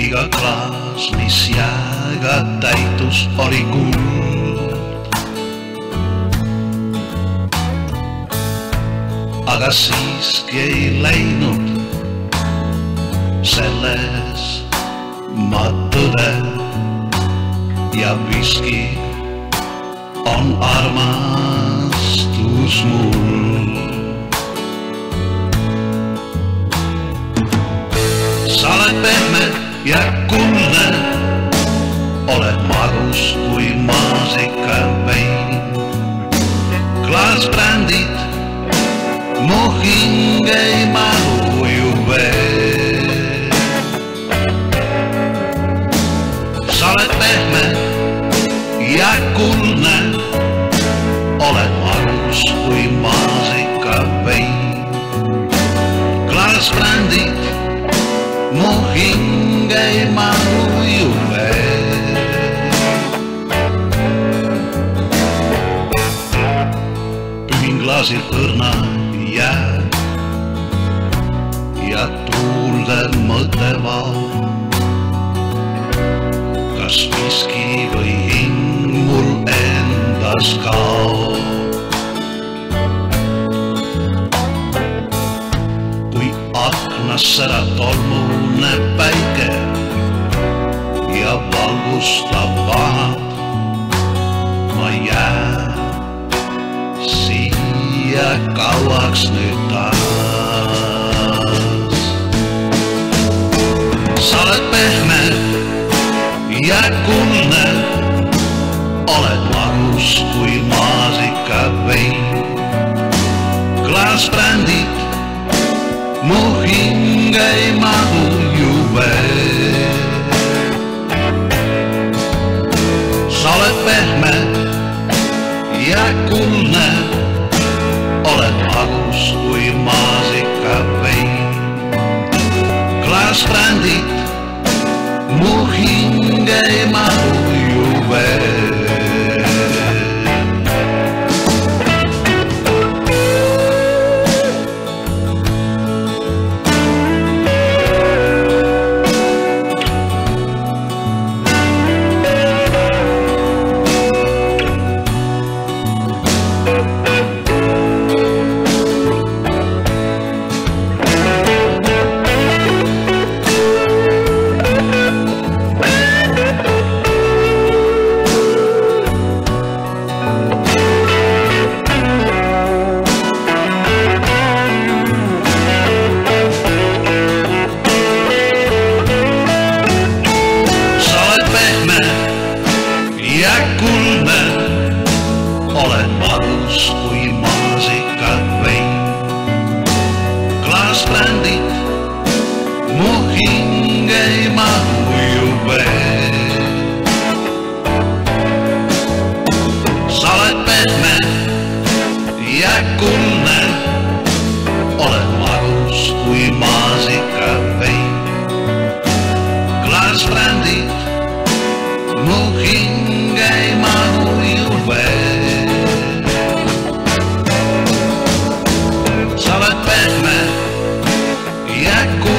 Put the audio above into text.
iga klaas, mis jääga täitus, oli kuld. Aga siiski ei läinud selles ma tõde ja whisky on armastus mul. Sa oled pehme ja kuldne, oled magus kui maasikavein. Klaas brändid, mu hing ei mahu ju veel. Sa oled pehme ja kuldne, oled magus kui maasikavein. Klaas brändid, mu hing ei mahu ju veel. Pühin klaasil õrna jääd ja tuulde mõte vaob. Kas whisky või hing mul endas kaob? Aknas särab tolmune päike ja valgustab vanad. Ma jään siia kauaks nüüd taas. Sa oled pehme ja kuldne, oled magus kui maasikavein. Klaas brändid, mu hing ei mahu ju veel. Sa oled pehme ja kuldne, oled magus kui maasikavein. Klaas brändid, mu hing ei mahu ju veel. Ja kuldne, oled magus kui maasikavein. Klaas brändid, mu hing ei mahu ju veel. Sa oled pehme ja kuldne, oled magus kui maasikavein. Klaas brändid, mu hing ei mahu ju veel. Sa oled pehme ja kuldne,